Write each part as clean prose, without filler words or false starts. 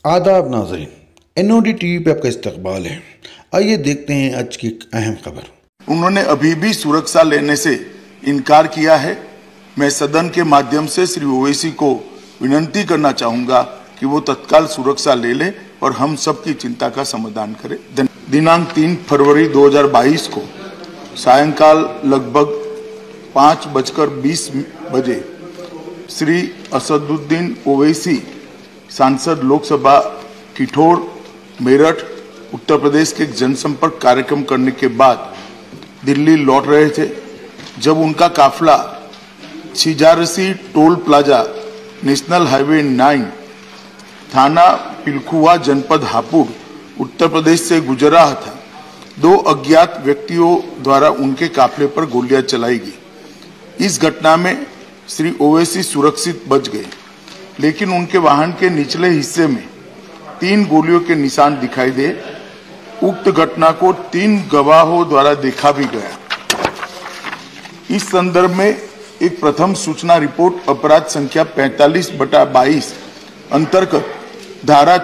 आदाब नाज़रीन, NOD TV पे आपका इस्तकबाल है। आइए देखते हैं आज की अहम खबर। उन्होंने अभी भी सुरक्षा लेने से इनकार किया है। मैं सदन के माध्यम से श्री ओवैसी को विनती करना चाहूंगा कि वो तत्काल सुरक्षा ले ले और हम सबकी चिंता का समाधान करें। दिनांक 3 फरवरी 2022 को सायंकाल लगभग 5:20 बजे श्री असदुद्दीन ओवैसी सांसद लोकसभा किठौर मेरठ उत्तर प्रदेश के जनसंपर्क कार्यक्रम करने के बाद दिल्ली लौट रहे थे। जब उनका काफिला Chhijarsi toll plaza national highway 9 थाना पिलखुआ जनपद हापुड़ उत्तर प्रदेश से गुजर रहा था, 2 अज्ञात व्यक्तियों द्वारा उनके काफिले पर गोलियां चलाई गई। इस घटना में श्री ओवैसी सुरक्षित बच गए, लेकिन उनके वाहन के निचले हिस्से में 3 गोलियों के निशान दिखाई दे। उक्त घटना को 3 गवाहों द्वारा देखा भी गया। इस संदर्भ में एक प्रथम सूचना रिपोर्ट अपराध संख्या 45/22 अंतर्गत धारा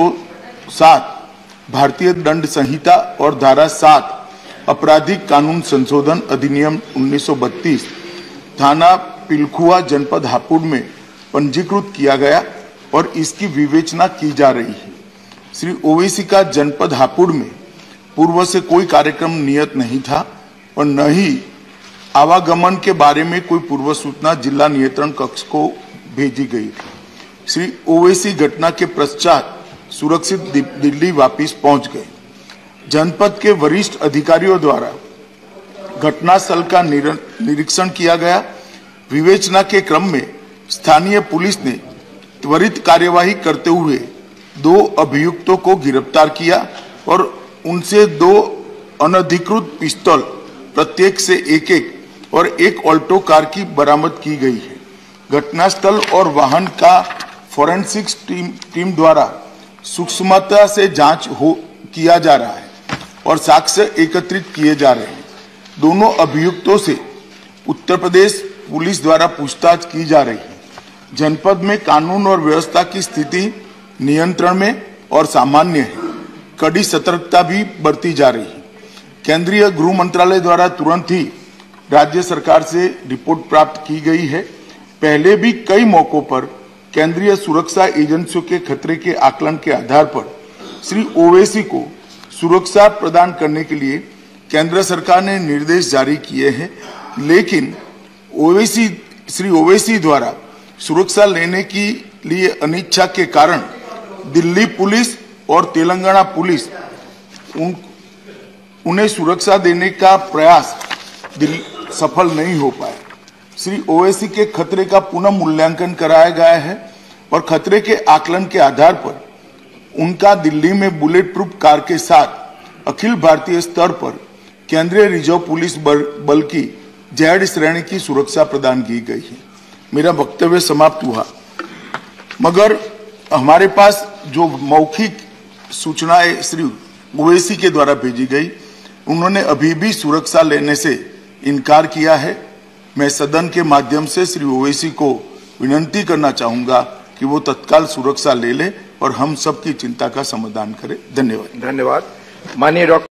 307 भारतीय दंड संहिता और धारा 7 आपराधिक कानून संशोधन अधिनियम 1932 थाना पिलखुआ जनपद हापुड़ में पंजीकृत किया गया और इसकी विवेचना की जा रही है। श्री ओवैसी का जनपद हापुड़ में पूर्व से कोई कार्यक्रम नियत नहीं था और न ही आवागमन के बारे में कोई पूर्व सूचना जिला नियंत्रण कक्ष को भेजी गई। श्री ओवैसी घटना के पश्चात सुरक्षित दिल्ली वापस पहुंच गए। जनपद के वरिष्ठ अधिकारियों द्वारा घटनास्थल का निरीक्षण किया गया। विवेचना के क्रम में स्थानीय पुलिस ने त्वरित कार्यवाही करते हुए 2 अभियुक्तों को गिरफ्तार किया और उनसे 2 अनधिकृत पिस्तौल प्रत्येक से एक और एक ऑल्टो कार की बरामद की गई है। घटनास्थल और वाहन का फोरेंसिक्स टीम द्वारा सूक्ष्मता से जांच किया जा रहा है और साक्ष्य एकत्रित किए जा रहे हैं। दोनों अभियुक्तों से उत्तर प्रदेश पुलिस द्वारा पूछताछ की जा रही है। जनपद में कानून और व्यवस्था की स्थिति नियंत्रण में और सामान्य है। कड़ी सतर्कता भी बरती जा रही है। केंद्रीय गृह मंत्रालय द्वारा तुरंत ही राज्य सरकार से रिपोर्ट प्राप्त की गई है। पहले भी कई मौकों पर केंद्रीय सुरक्षा एजेंसियों के खतरे के आकलन के आधार पर श्री ओवैसी को सुरक्षा प्रदान करने के लिए केंद्र सरकार ने निर्देश जारी किए हैं, लेकिन श्री ओवैसी द्वारा सुरक्षा लेने के लिए अनिच्छा के कारण दिल्ली पुलिस और तेलंगाना पुलिस उन्हें सुरक्षा देने का प्रयास सफल नहीं हो पाया। श्री ओवैसी के खतरे का पुनः मूल्यांकन कराया गया है और खतरे के आकलन के आधार पर उनका दिल्ली में बुलेट प्रूफ कार के साथ अखिल भारतीय स्तर पर केंद्रीय रिजर्व पुलिस बल की Z श्रेणी की सुरक्षा प्रदान की गई है। मेरा वक्तव्य समाप्त हुआ, मगर हमारे पास जो मौखिक सूचनाएं श्री ओवैसी के द्वारा भेजी गई, उन्होंने अभी भी सुरक्षा लेने से इनकार किया है। मैं सदन के माध्यम से श्री ओवैसी को विनती करना चाहूंगा कि वो तत्काल सुरक्षा ले ले और हम सबकी चिंता का समाधान करें। धन्यवाद। धन्यवाद। माननीय डॉक्टर